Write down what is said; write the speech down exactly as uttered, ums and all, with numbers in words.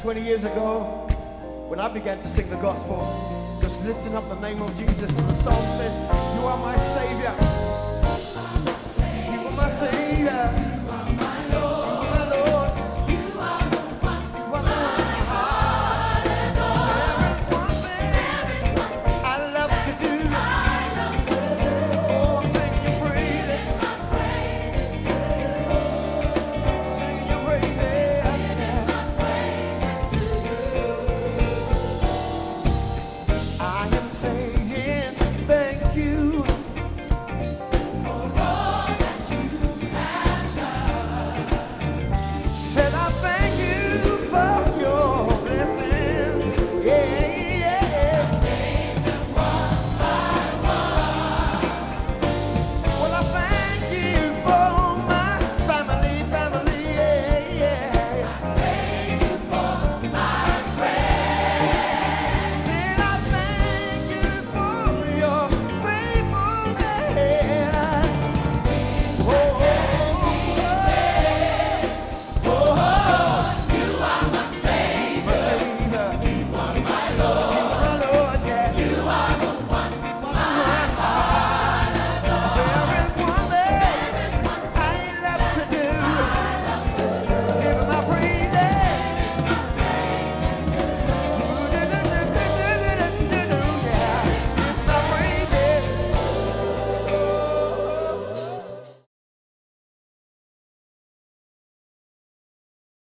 twenty years ago, when I began to sing the gospel, just lifting up the name of Jesus, and the song said, you are my Savior. You are my Savior.